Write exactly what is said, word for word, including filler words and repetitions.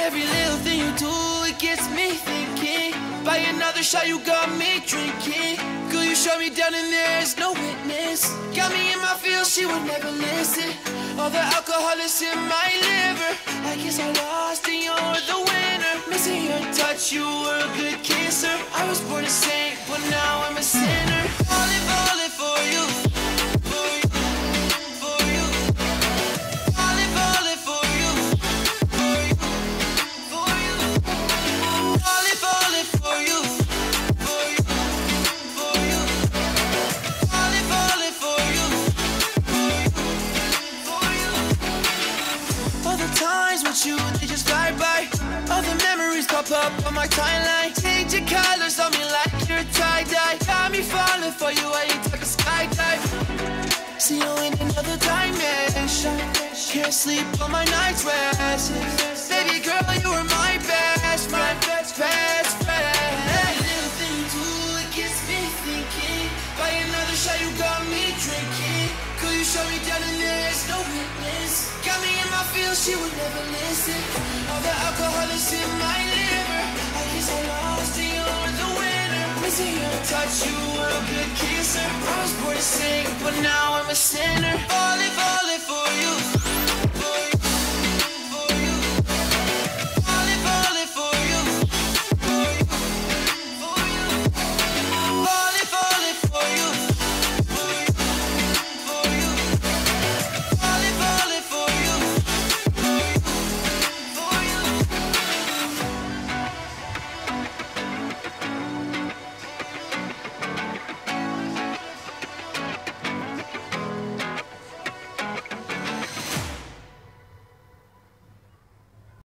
Every little thing you do, it gets me thinking. By another shot, you got me drinking. Girl, you shut me down and there's no witness. Got me in my feels, she would never listen. All the alcohol is in my liver. I guess I lost and you're the winner. Missing your touch, you were a good kisser. I was born a saint, but now I'm a sinner. Falling, falling for you. For you, for you. Falling, falling for you. For you, for you. Falling, falling for you. For you, for you. Falling, falling for you. For you, for you. All the times with you, they just fly by. All the memories pop up on my timeline. Change your colors on me like you're tie-dye. Got me falling for you, I ain't talking skydive. See you in another dimension. Can't sleep on my night's rest. Baby girl, you were my best friend, best, best friend. Every little thing you do, it gets me thinking. By another shot, you got me drinking. Girl, you shut me down and there's no witness. Got me in my feels, she would never listen. All the alcohol is in my liver. I guess I lost and you're the winner. Missing your touch, you were a good kisser. I was born to sing, but now I'm a sinner. Falling, falling.